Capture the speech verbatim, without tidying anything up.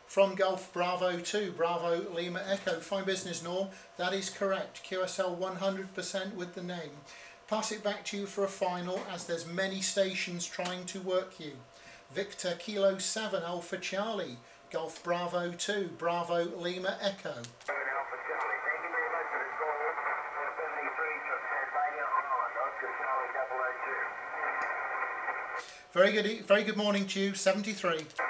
from Golf Bravo two, Bravo Lima Echo, fine business Norm, that is correct, Q S L one hundred percent with the name. Pass it back to you for a final as there's many stations trying to work you. Victor Kilo seven, Alpha Charlie, Golf Bravo two, Bravo Lima Echo. Very good, very good morning to you, seventy-three.